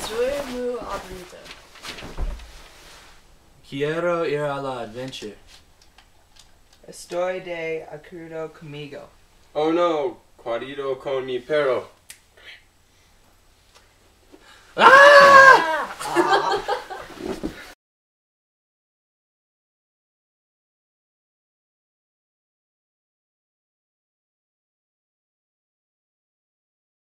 Soy muy aburrido. Quiero ir a la adventure. Estoy de acuerdo conmigo. Oh no, cuidado con mi perro. Ah!